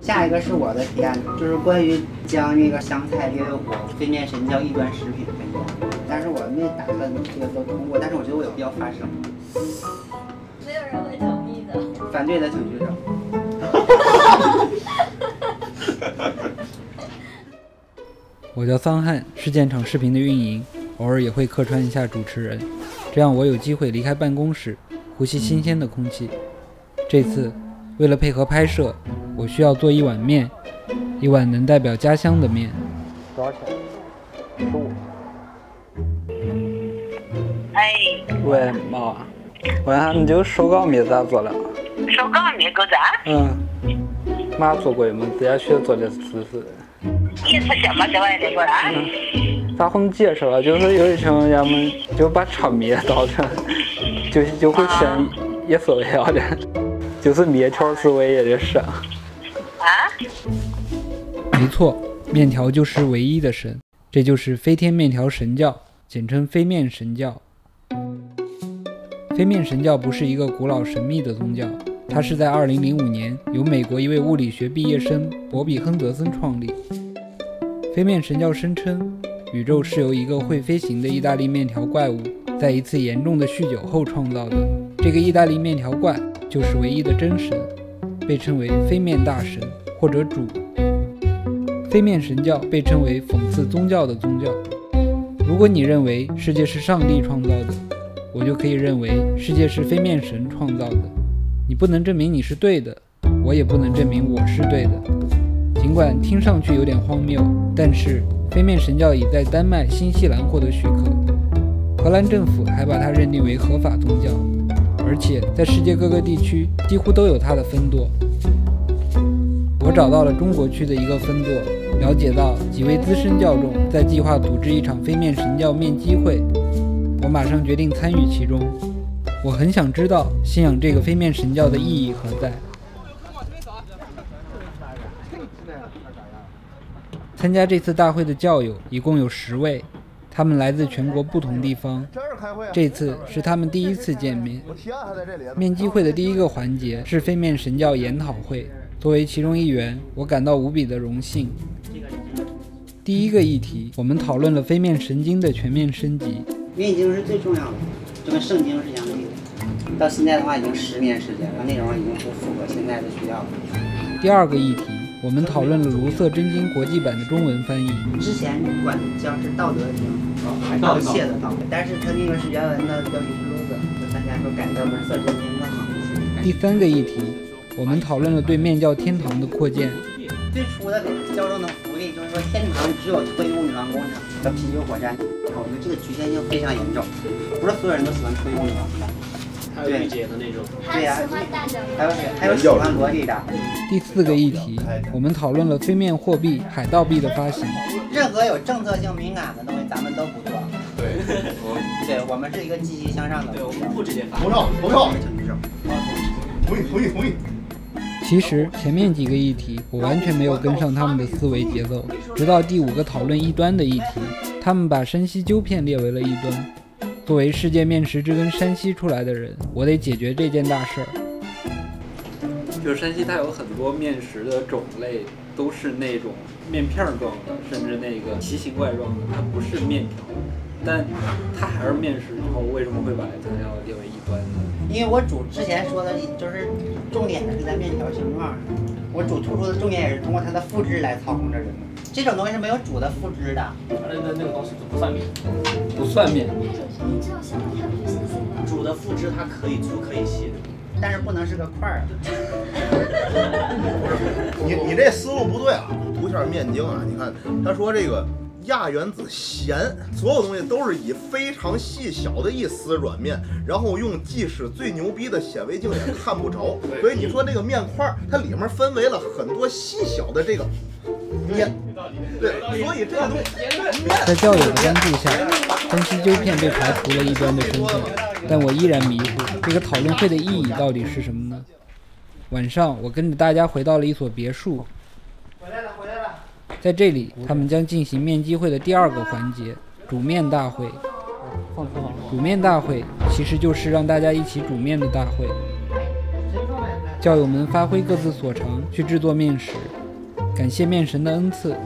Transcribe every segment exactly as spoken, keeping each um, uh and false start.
下一个是我的提案，就是关于将那个香菜列为我非面神教异端食品分享。但是我没打算这个都通过，但是我觉得我有必要发声。 没有人会同意的。 反对的请举手。 我叫桑汉，是建厂视频的运营，偶尔也会客串一下主持人，这样我有机会离开办公室，呼吸新鲜的空气。这次为了配合拍摄，我需要做一碗面，一碗能代表家乡的面。多少钱？十五。 哎。 喂，妈，问下你这个手擀面咋做的？ 手擀面够咋？ 嗯，妈做过没？自家学做的试试。 你是什么这玩意儿过来？ 嗯，咋很解释了？就是有一群人们就把炒面倒成，就就会选也是为了的，就是面条是唯一的神。 啊？ 没错，面条就是唯一的神，这就是飞天面条神教，简称飞面神教。飞面神教不是一个古老神秘的宗教，它是在二零零五年由美国一位物理学毕业生博比·亨德森创立。飞面神教声称，宇宙是由一个会飞行的意大利面条怪物在一次严重的酗酒后创造的。这个意大利面条怪就是唯一的真神，被称为飞面大神或者主。飞面神教被称为讽刺宗教的宗教。如果你认为世界是上帝创造的，我就可以认为世界是飞面神创造的。你不能证明你是对的，我也不能证明我是对的。尽管听上去有点荒谬，但是飞面神教已在丹麦、新西兰获得许可，荷兰政府还把它认定为合法宗教，而且在世界各个地区几乎都有它的分舵。我找到了中国区的一个分舵，了解到几位资深教众在计划组织一场飞面神教面基会，我马上决定参与其中。我很想知道信仰这个飞面神教的意义何在。参加这次大会的教友一共有十位，他们来自全国不同地方。这次是他们第一次见面。面基会的第一个环节是飞面神教研讨会，作为其中一员，我感到无比的荣幸。第一个议题，我们讨论了飞面神经的全面升级。 面经是最重要的，就跟圣经是一样的。到现在的话，已经十年时间了，内容已经不符合现在的需要了。 第二个议题，我们讨论了卢瑟真经国际版的中文翻译。 之前管叫是《道德经》，哦，道谢的道，但是它那个是原文的标题是 Loser， 就大家说改的卢瑟真经更好一些。 第三个议题，我们讨论了对面教天堂的扩建。 最初的教众的福利就是说，天堂只有退役女王工厂和啤酒火山，我觉得这个局限性非常严重，不是所有人都喜欢退役女王的。 还有御姐的那种， 对呀、啊，还有还有喜欢萝莉的。 第四个议题，我们讨论了飞面货币海盗币的发行。 任何有政策性敏感的东西，咱们都不做。 对， 对，我们是一个积极向上的。 对，我们不直接发。 投票，投票， 同意， 同意，同意。 其实前面几个议题我完全没有跟上他们的思维节奏，直到第五个讨论异端的议题，他们把山西揪片列为了异端。作为世界面食之根山西出来的人，我得解决这件大事儿。就是山西它有很多面食的种类都是那种面片状的，甚至那个奇形怪状的，它不是面条，但它还是面食，之后为什么会把它要列为异端呢？ 因为我煮之前说的就是重点是在面条形状上，我煮突出的重点也是通过它的肤质来操控着人的。这种东西是没有煮的肤质的， 那那那个东西不算面， 不算面。 你知道香菜它不是新鲜的， 煮的肤质它可以粗可以细的， 但是不能是个块儿。 你你这思路不对啊！读一下面经啊，你看他说这个亚原子咸，所有东西都是以非常细小的一丝软面，然后用即使最牛逼的显微镜也看不着，所以你说这个面块它里面分为了很多细小的这个面，对，所以这个东西在教友的帮助下，山西揪片被排除了异端的身份，但我依然迷糊，这个讨论会的意义到底是什么呢？晚上，我跟着大家回到了一所别墅。 回来了，回来了。 在这里，他们将进行面基会的第二个环节——煮面大会。煮面大会其实就是让大家一起煮面的大会。 教友们发挥各自所长去制作面食，感谢面神的恩赐。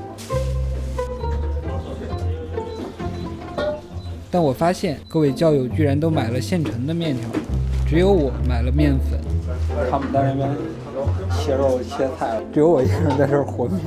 但我发现各位教友居然都买了现成的面条，只有我买了面粉。他们在那边切肉切菜，只有我一个人在这儿和面。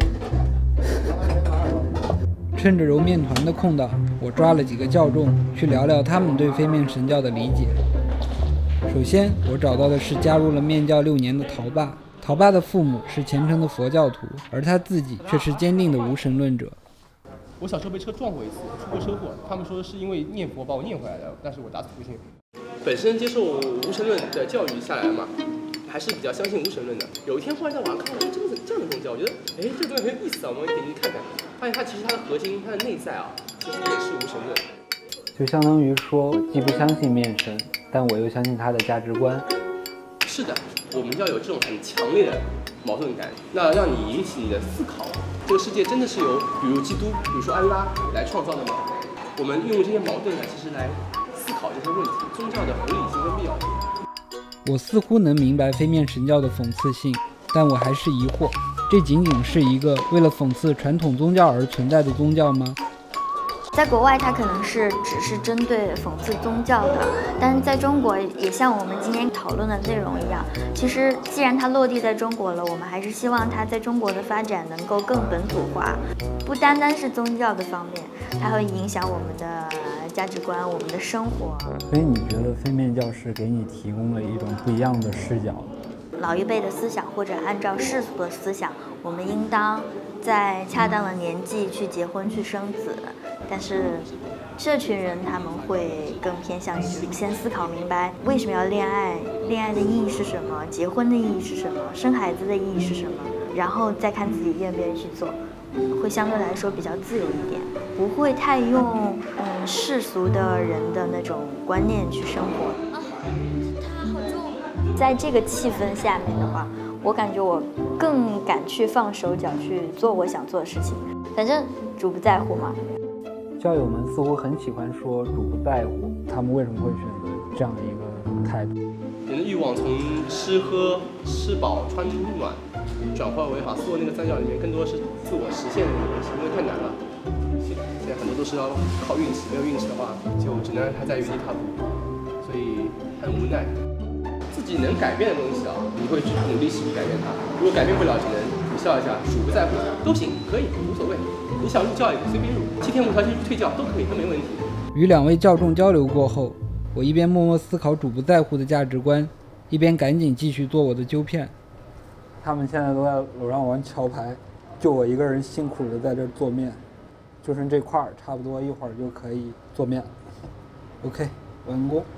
趁着揉面团的空档，我抓了几个教众去聊聊他们对飞面神教的理解。首先，我找到的是加入了面教六年的陶爸。陶爸的父母是虔诚的佛教徒，而他自己却是坚定的无神论者。 我小时候被车撞过一次，出过车祸，他们说是因为念佛把我念回来的，但是我打死不信。本身接受无神论的教育下来嘛，还是比较相信无神论的。有一天忽然在网上看到，哎，这个这样的宗教，我觉得，哎，这个东西很有意思啊，我们点进去看看，发现它其实它的核心，它的内在啊，其实也是无神论。 就相当于说，我既不相信面神，但我又相信他的价值观。 是的，我们要有这种很强烈的矛盾感，那让你引起你的思考。这个世界真的是由，比如基督，比如说安拉来创造的吗？我们用这些矛盾感，其实来思考这些问题，宗教的合理性跟必要性。 我似乎能明白飞面神教的讽刺性，但我还是疑惑，这仅仅是一个为了讽刺传统宗教而存在的宗教吗？ 在国外，它可能是只是针对讽刺宗教的，但是在中国，也像我们今天讨论的内容一样，其实既然它落地在中国了，我们还是希望它在中国的发展能够更本土化，不单单是宗教的方面，它会影响我们的价值观、我们的生活。 所以你觉得飞面教是给你提供了一种不一样的视角？ 老一辈的思想，或者按照世俗的思想，我们应当在恰当的年纪去结婚、去生子。但是这群人他们会更偏向于先思考明白为什么要恋爱，恋爱的意义是什么，结婚的意义是什么，生孩子的意义是什么，然后再看自己愿不愿意去做，会相对来说比较自由一点，不会太用嗯世俗的人的那种观念去生活。啊，它好重。在这个气氛下面的话，我感觉我更敢去放手脚去做我想做的事情，反正主不在乎嘛。 教友们似乎很喜欢说主不在乎，他们为什么会选择这样的一个态度？ 人的欲望从吃喝、吃饱、穿暖，转化为哈所有那个三角里面，更多是自我实现的那个东西，因为太难了。现现在很多都是要靠运气，没有运气的话，就只能让他在原地踏步，所以很无奈。自己能改变的东西啊，你会去努力去改变它；如果改变不了，只能你笑一下，主不在乎，都行，可以，无所谓。你想入教也随便入，七天无条件退教都可以，都没问题。 与两位教众交流过后，我一边默默思考主不在乎的价值观，一边赶紧继续做我的揪片。他们现在都在楼上玩桥牌，就我一个人辛苦的在这做面，就剩这块儿，差不多一会儿就可以做面了。OK， 完工。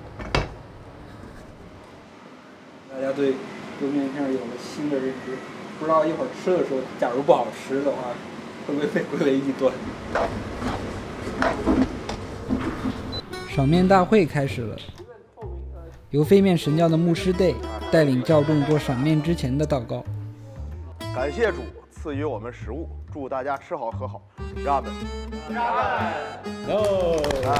大家对揉面片有了新的认知，不知道一会儿吃的时候，假如不好吃的话，会不会被归为异端？赏面大会开始了，由飞面神教的牧师 Day 带领教众做赏面之前的祷告。 感谢主赐予我们食物，祝大家吃好喝好。让们，让们， 哟，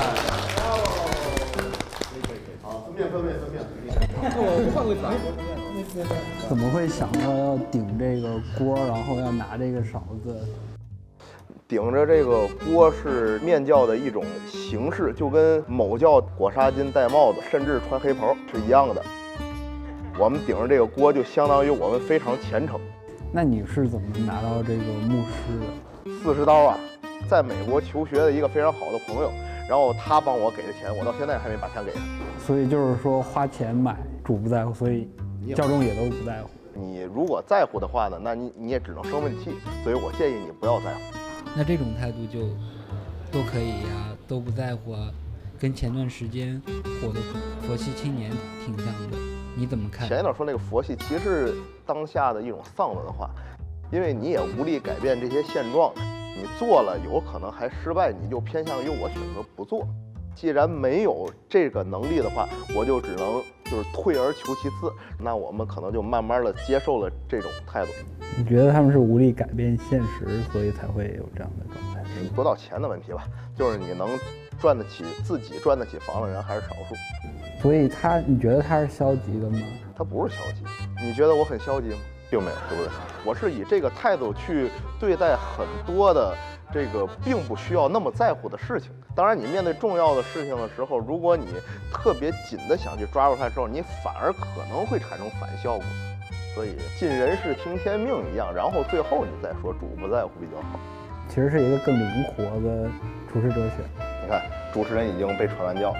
好，分面分面分面。 那我换位子啊。 怎么会想到要顶这个锅，然后要拿这个勺子？ 顶着这个锅是面教的一种形式，就跟某教裹纱巾、戴帽子，甚至穿黑袍是一样的。我们顶着这个锅，就相当于我们非常虔诚。 那你是怎么拿到这个牧师的？ 四十刀啊，在美国求学的一个非常好的朋友，然后他帮我给的钱，我到现在还没把钱给他。 所以就是说花钱买主不在乎，所以教众也都不在乎。 你如果在乎的话呢，那你你也只能生闷气，所以我建议你不要在乎。 那这种态度就都可以呀、啊，都不在乎啊，跟前段时间火的佛系青年挺像的，你怎么看？ 前一段说那个佛系，其实是当下的一种丧文化，因为你也无力改变这些现状，你做了有可能还失败，你就偏向于我选择不做。既然没有这个能力的话，我就只能就是退而求其次，那我们可能就慢慢的接受了这种态度。 你觉得他们是无力改变现实，所以才会有这样的状态？ 说到钱的问题吧，就是你能赚得起自己赚得起房的人还是少数。 所以他，你觉得他是消极的吗？ 他不是消极， 你觉得我很消极吗？并没有，对不对？我是以这个态度去对待很多的这个并不需要那么在乎的事情。当然，你面对重要的事情的时候，如果你特别紧的想去抓住它的时候，你反而可能会产生反效果。所以尽人事听天命一样，然后最后你再说主不在乎比较好。 其实是一个更灵活的处事哲学。 你看，主持人已经被传完教。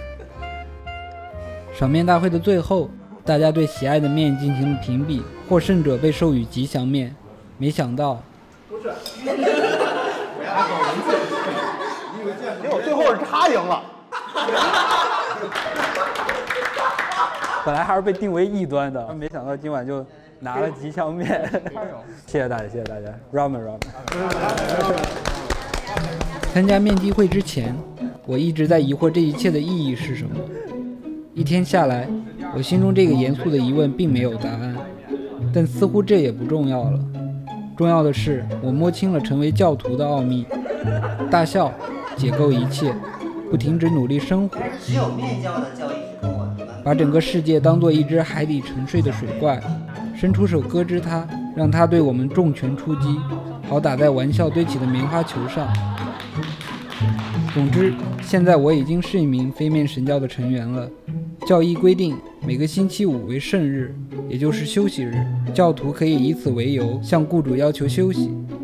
赏面大会的最后，大家对喜爱的面进行了评比，获胜者被授予吉祥面。没想到， 不是，结果最后是他赢了。 本来还是被定为异端的，没想到今晚就拿了吉祥面。谢谢大家，谢谢大家 ，Ramen Ramen。参加面基会之前，我一直在疑惑这一切的意义是什么。一天下来，我心中这个严肃的疑问并没有答案，但似乎这也不重要了。重要的是，我摸清了成为教徒的奥秘：大笑，解构一切，不停止努力生活。 只有面教的教义是跟我们把整个世界当作一只海底沉睡的水怪，伸出手割之它，让它对我们重拳出击，好打在玩笑堆起的棉花球上。总之，现在我已经是一名非面神教的成员了。教义规定，每个星期五为圣日，也就是休息日，教徒可以以此为由向雇主要求休息。